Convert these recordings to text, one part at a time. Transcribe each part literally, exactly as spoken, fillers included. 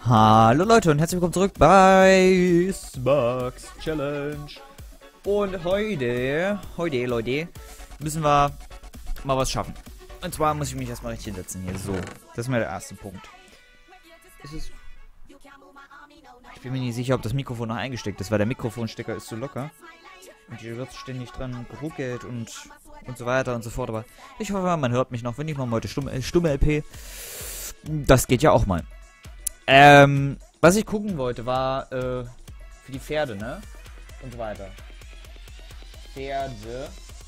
Hallo Leute und herzlich willkommen zurück bei Sparks Challenge. Und heute, heute Leute, müssen wir mal was schaffen. Und zwar muss ich mich erstmal richtig hinsetzen hier. So, das ist mal der erste Punkt. Ist es ich bin mir nicht sicher, ob das Mikrofon noch eingesteckt ist, weil der Mikrofonstecker ist zu locker. Und hier wird ständig dran geruckelt und, und so weiter und so fort. Aber ich hoffe, man hört mich noch, wenn ich mal heute stumme, äh, stumme L P. Das geht ja auch mal. Ähm, was ich gucken wollte, war, äh, für die Pferde, ne? Und so weiter. Pferde.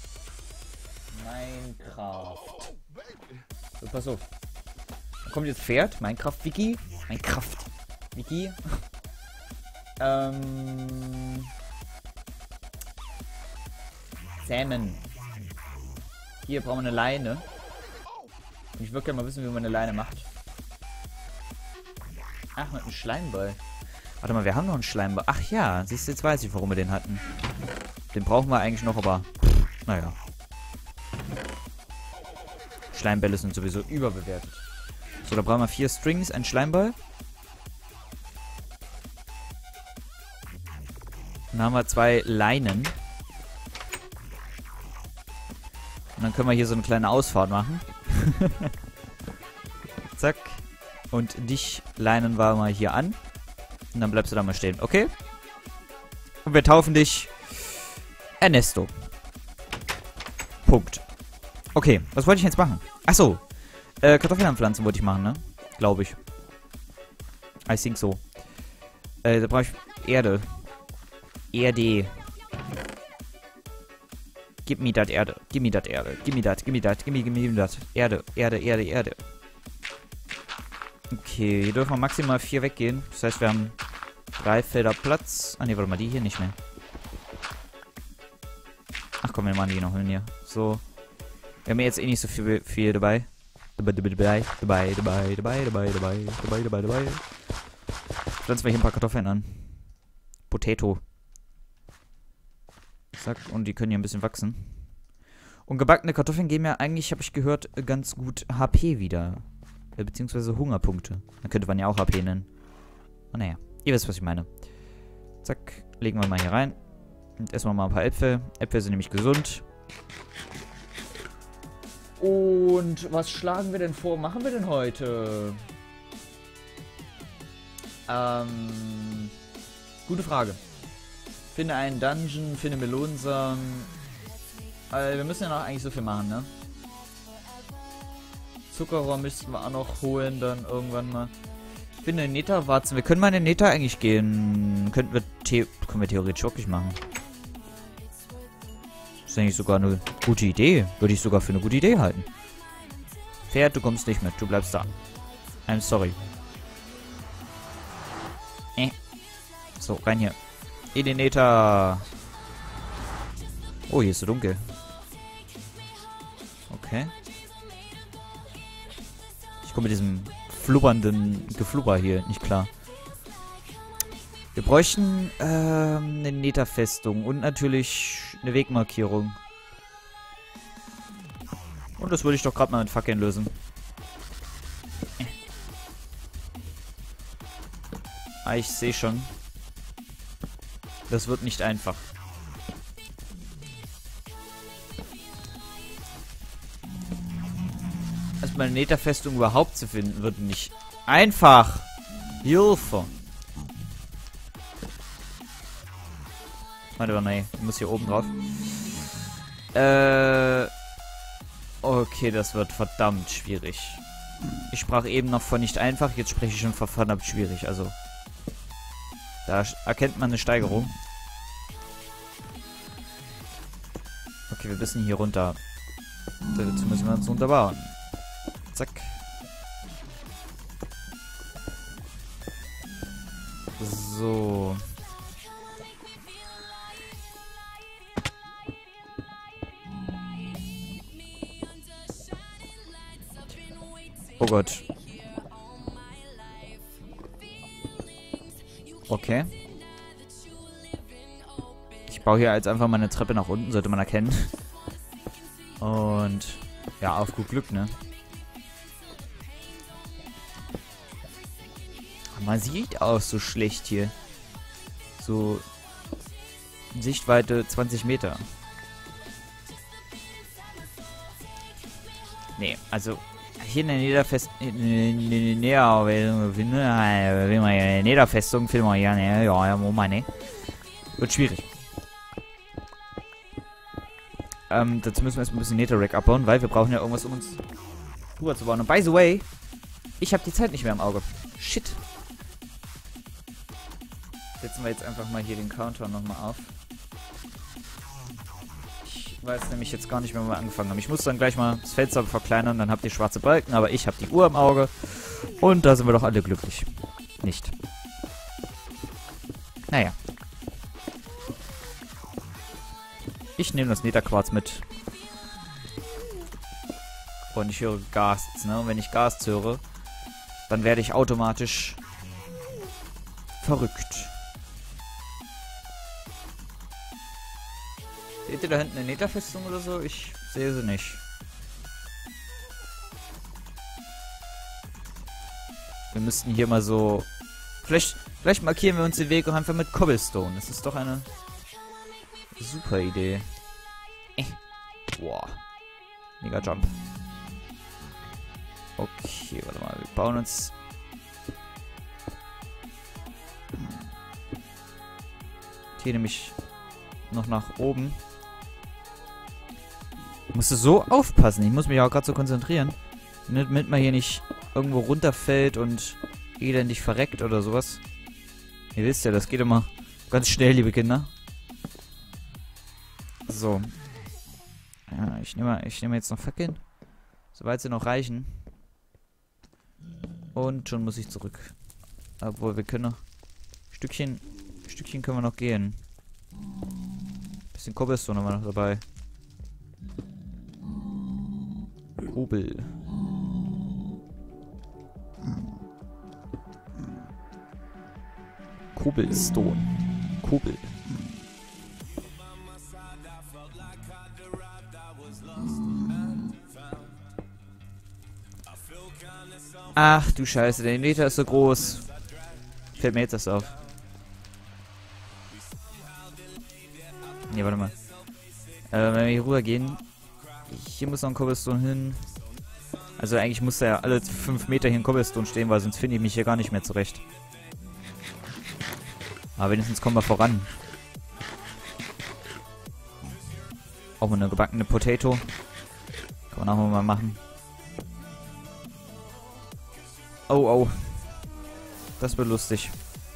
Minecraft. So, pass auf. Da kommt jetzt Pferd. Minecraft-Wiki. Minecraft-Wiki. ähm. Salmon. Hier brauchen wir eine Leine. Und ich würde gerne mal wissen, wie man eine Leine macht. Ach, mit einem Schleimball. Warte mal, wir haben noch einen Schleimball. Ach ja, siehst du, jetzt weiß ich, warum wir den hatten. Den brauchen wir eigentlich noch, aber pff, naja. Schleimbälle sind sowieso überbewertet. So, da brauchen wir vier Strings, einen Schleimball. Dann haben wir zwei Leinen. Und dann können wir hier so eine kleine Ausfahrt machen. Zack. Und dich leinen wir mal hier an. Und dann bleibst du da mal stehen, okay? Und wir taufen dich Ernesto. Punkt. Okay, was wollte ich jetzt machen? Achso. Äh, Kartoffeln anpflanzen wollte ich machen, ne? Glaube ich. I think so. Äh, da brauche ich Erde. Erde. Gib mir das Erde. Gib mir das Erde. Gib mir das, gib mir das, gib mir, gib mir das. Erde, Erde, Erde, Erde. Okay, hier dürfen wir maximal vier weggehen. Das heißt, wir haben drei Felder Platz. Ah ne, warte mal, die hier nicht mehr. Ach komm, wir machen die noch hin hier. So. Wir haben jetzt eh nicht so viel, viel dabei. Dabei, dabei, dabei, dabei, dabei, dabei, dabei, dabei, dabei, dabei. Pflanzen wir hier ein paar Kartoffeln an. Potato. Zack, und die können hier ein bisschen wachsen. Und gebackene Kartoffeln geben ja eigentlich, habe ich gehört, ganz gut H P wieder. Beziehungsweise Hungerpunkte. Dann könnte man ja auch H P nennen. Oh, naja, ihr wisst, was ich meine. Zack, legen wir mal hier rein. Und essen wir mal ein paar Äpfel. Äpfel sind nämlich gesund. Und was schlagen wir denn vor? Machen wir denn heute? Ähm, gute Frage. Finde einen Dungeon, finde Melonensamen. Also, wir müssen ja noch eigentlich so viel machen, ne? Zuckerrohr müssten wir auch noch holen, dann irgendwann mal. Ich finde, Nether warten. Wir können mal in den Nether eigentlich gehen. Könnten wir, The können wir theoretisch wirklich machen. Das ist eigentlich sogar eine gute Idee. Würde ich sogar für eine gute Idee halten. Pferd, du kommst nicht mit. Du bleibst da. I'm sorry. Äh. So, rein hier. In den Nether. Oh, hier ist so dunkel. Okay. Ich komme mit diesem flubbernden Geflubber hier nicht klar. Wir bräuchten ähm, eine Netherfestung und natürlich eine Wegmarkierung. Und das würde ich doch gerade mal mit Fackeln lösen. Äh. Ah, ich sehe schon. Das wird nicht einfach. Erstmal eine Netherfestung überhaupt zu finden, wird nicht einfach. Hilfe. Warte mal, nee. Ich muss hier oben drauf. Äh. Okay, das wird verdammt schwierig. Ich sprach eben noch von nicht einfach, jetzt spreche ich schon von verdammt schwierig. Also. Da erkennt man eine Steigerung. Okay, wir müssen hier runter. Dazu müssen wir uns runterbauen. Zack. So. Oh Gott. Okay. Ich baue hier jetzt einfach mal eine Treppe nach unten, sollte man erkennen. Und ja, auf gut Glück, ne? Man sieht auch so schlecht hier. So Sichtweite zwanzig Meter. Nee, also hier in der Niederfest... Ja, Niederfestung filmen wir ja, ne? Ja, ja, Moment, ne? Wird schwierig. Ähm, dazu müssen wir erstmal ein bisschen Netherrack abbauen, weil wir brauchen ja irgendwas, um uns rüber zu bauen. Und by the way, ich habe die Zeit nicht mehr im Auge. Shit. Setzen wir jetzt einfach mal hier den Counter nochmal auf. Ich weiß nämlich jetzt gar nicht mehr, wo wir angefangen haben. Ich muss dann gleich mal das Fenster verkleinern, dann habt ihr schwarze Balken, aber ich habe die Uhr im Auge. Und da sind wir doch alle glücklich. Nicht. Naja. Ich nehme das Netherquarz mit. Und ich höre Ghasts, ne? Und wenn ich Ghasts höre, dann werde ich automatisch verrückt. Seht ihr da hinten eine Netherfestung oder so? Ich sehe sie nicht. Wir müssten hier mal so... Vielleicht, vielleicht markieren wir uns den Weg auch einfach mit Cobblestone. Das ist doch eine super Idee. Äh. Boah. Mega Jump. Okay, warte mal. Wir bauen uns... Hier nämlich noch nach oben. Ich musste so aufpassen. Ich muss mich auch gerade so konzentrieren. Damit man hier nicht irgendwo runterfällt und elendig verreckt oder sowas. Ihr wisst ja, das geht immer ganz schnell, liebe Kinder. So. Ja, ich nehme ich nehme jetzt noch Fackeln. Soweit sie noch reichen. Und schon muss ich zurück. Obwohl, wir können noch... Stückchen... Stückchen können wir noch gehen. Bisschen Cobblestone haben wir noch dabei. Kobel. Cobblestone. Kobel. Ach du Scheiße, der Nether ist so groß. Fällt mir jetzt das auf. Ne, warte mal. Äh, wenn wir hier rüber gehen. Hier muss noch ein Cobblestone hin. Also eigentlich muss da ja alle fünf Meter hier ein Cobblestone stehen, weil sonst finde ich mich hier gar nicht mehr zurecht. Aber wenigstens kommen wir voran. Auch mal eine gebackene Potato. Kann man auch mal machen. Oh, oh. Das wird lustig.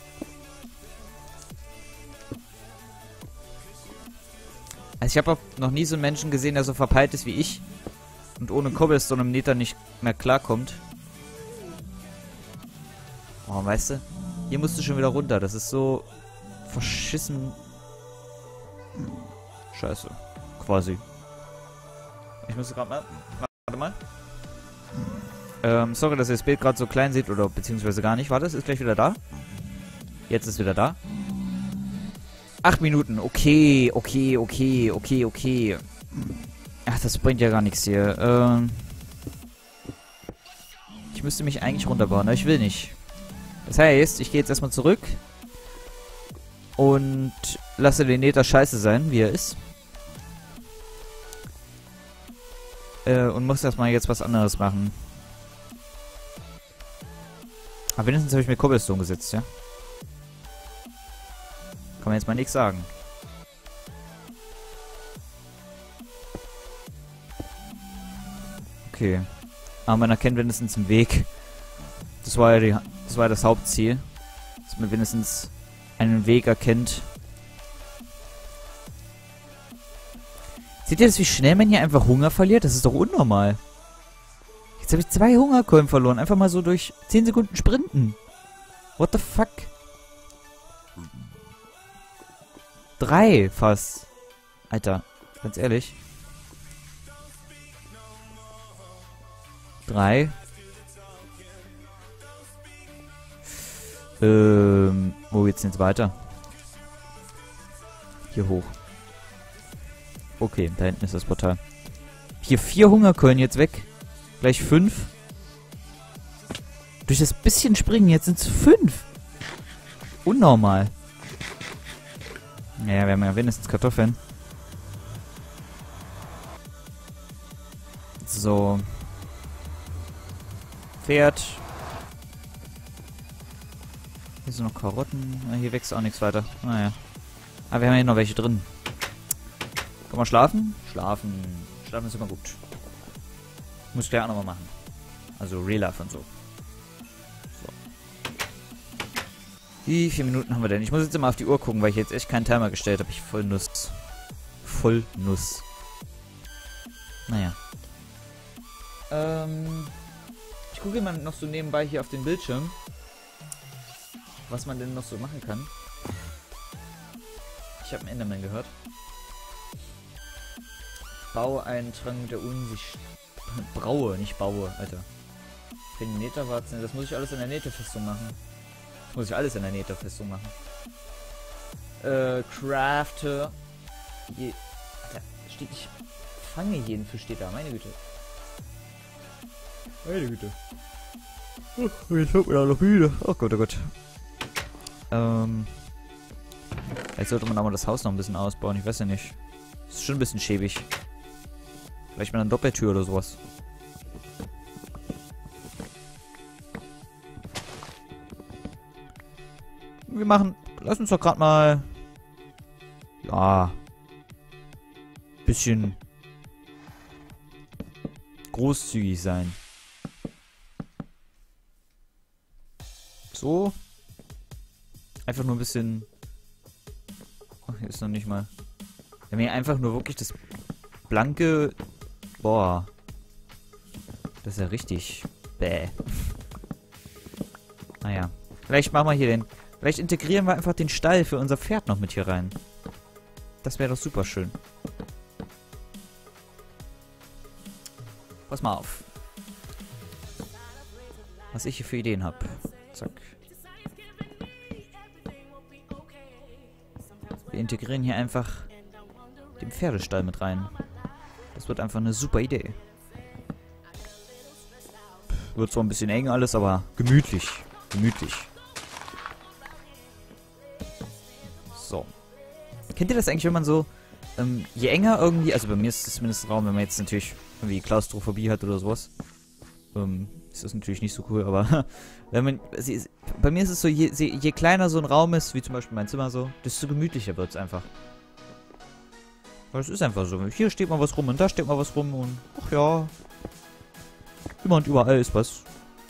Also ich habe auch noch nie so einen Menschen gesehen, der so verpeilt ist wie ich. Und ohne Cobblestone im Nether nicht mehr klarkommt. Oh, weißt du? Hier musst du schon wieder runter. Das ist so verschissen. Scheiße. Quasi. Ich muss gerade mal... Warte mal. Ähm, sorry, dass ihr das Bild gerade so klein seht. Oder beziehungsweise gar nicht. Warte, es ist gleich wieder da. Jetzt ist wieder da. Acht Minuten. Okay, okay, okay, okay, okay. Ach, das bringt ja gar nichts hier. Ähm... Ich müsste mich eigentlich runterbauen, aber ich will nicht. Das heißt, ich gehe jetzt erstmal zurück. Und lasse den Nether scheiße sein, wie er ist. Äh, und muss erstmal jetzt was anderes machen. Aber wenigstens habe ich mir Cobblestone gesetzt, ja? Kann man jetzt mal nichts sagen. Okay. Aber man erkennt wenigstens einen Weg. Das war ja die, das war ja das Hauptziel. Dass man wenigstens einen Weg erkennt. Seht ihr das, wie schnell man hier einfach Hunger verliert? Das ist doch unnormal. Jetzt habe ich zwei Hungerkeulen verloren. Einfach mal so durch zehn Sekunden sprinten. What the fuck? Drei fast. Alter, ganz ehrlich. Drei. Ähm, wo geht's denn jetzt weiter? Hier hoch. Okay, da hinten ist das Portal. Hier vier Hungerkeulen jetzt weg. Gleich fünf. Durch das bisschen Springen, jetzt sind es fünf. Unnormal. Naja, wir haben ja wenigstens Kartoffeln. So. Pferd. Hier sind noch Karotten. Na, hier wächst auch nichts weiter. Naja. Aber wir haben hier noch welche drin. Kann man schlafen? Schlafen. Schlafen ist immer gut. Muss ich gleich auch nochmal machen. Also Real Life und so. So. Wie viele Minuten haben wir denn? Ich muss jetzt immer auf die Uhr gucken, weil ich jetzt echt keinen Timer gestellt habe. Ich voll Nuss. Voll Nuss. Naja. Ähm. Ich gucke immer noch so nebenbei hier auf den Bildschirm. Was man denn noch so machen kann. Ich habe einen Enderman gehört. Baue einen Trank der Unsicht. Braue, nicht baue, Alter. Für die Netherwarzen, das muss ich alles in der Netherfestung machen. Das muss ich alles in der Netherfestung machen. Äh, crafte. Je, Alter, steht, ich fange jeden Fisch, steht da, meine Güte. Meine Güte. Oh, jetzt wird mir auch noch müde. Oh Gott, oh Gott. Ähm. Vielleicht sollte man aber das Haus noch ein bisschen ausbauen, ich weiß ja nicht. Ist schon ein bisschen schäbig. Vielleicht mal eine Doppeltür oder sowas. Wir machen... Lass uns doch gerade mal... Ja... Bisschen... großzügig sein. So. Einfach nur ein bisschen... Ach, hier ist noch nicht mal... Wir haben hier einfach nur wirklich das blanke... Boah. Das ist ja richtig... Bäh. Naja. Vielleicht machen wir hier den... Vielleicht integrieren wir einfach den Stall für unser Pferd noch mit hier rein. Das wäre doch super schön. Pass mal auf. Was ich hier für Ideen habe. Zack. Wir integrieren hier einfach den Pferdestall mit rein. Das wird einfach eine super Idee. Wird zwar ein bisschen eng alles, aber gemütlich. Gemütlich. So. Kennt ihr das eigentlich, wenn man so, ähm, je enger irgendwie, also bei mir ist es zumindest ein Raum, wenn man jetzt natürlich irgendwie Klaustrophobie hat oder sowas, ähm, ist das natürlich nicht so cool, aber wenn man, bei mir ist es so, je, je kleiner so ein Raum ist, wie zum Beispiel mein Zimmer so, desto gemütlicher wird es einfach. Weil es ist einfach so, hier steht mal was rum und da steht mal was rum und, ach ja, immer und überall ist was.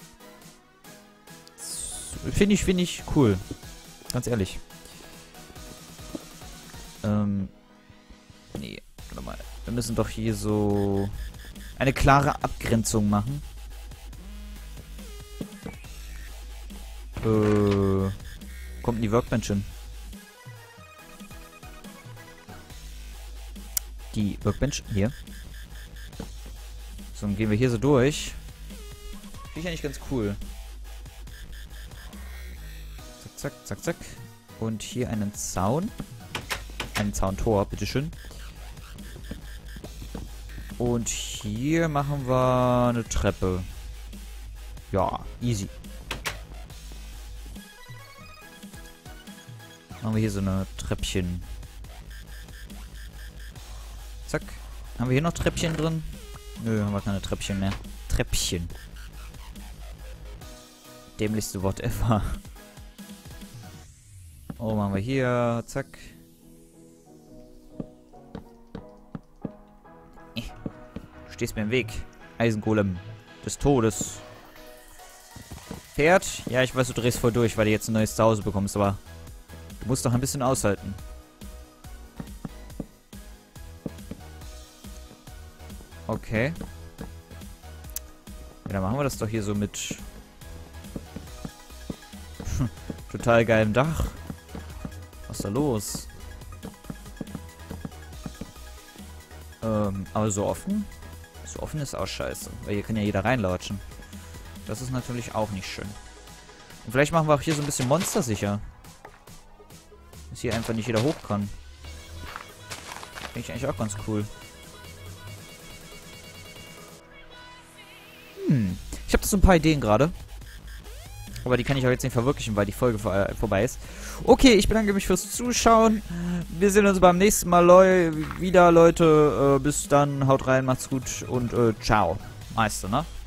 Finde ich, finde ich cool. Ganz ehrlich. Ähm, nee, warte mal. Wir müssen doch hier so eine klare Abgrenzung machen. Äh, kommt denn die Workbench hin? Die Workbench, hier. So, dann gehen wir hier so durch. Finde ich eigentlich ganz cool. Zack, zack, zack, zack. Und hier einen Zaun. Ein Zauntor, bitteschön. Und hier machen wir eine Treppe. Ja, easy. Machen wir hier so eine Treppchen. Zack. Haben wir hier noch Treppchen drin? Nö, haben wir keine Treppchen mehr. Treppchen. Dämlichste Wort ever. Oh, machen wir hier. Zack. Du stehst mir im Weg. Eisengolem des Todes. Pferd? Ja, ich weiß, du drehst voll durch, weil du jetzt ein neues Zuhause bekommst, aber du musst doch ein bisschen aushalten. Okay. Ja, dann machen wir das doch hier so mit total geilem Dach. Was ist da los? Ähm, aber so offen? So offen ist auch scheiße. Weil hier kann ja jeder reinlatschen. Das ist natürlich auch nicht schön. Und vielleicht machen wir auch hier so ein bisschen monstersicher. Dass hier einfach nicht jeder hoch kann. Finde ich eigentlich auch ganz cool. Hm. Ich habe da so ein paar Ideen gerade. Aber die kann ich auch jetzt nicht verwirklichen, weil die Folge vor, äh, vorbei ist. Okay, ich bedanke mich fürs Zuschauen. Wir sehen uns beim nächsten Mal Leu wieder, Leute. Äh, bis dann, haut rein, macht's gut und äh, ciao. Meister, ne?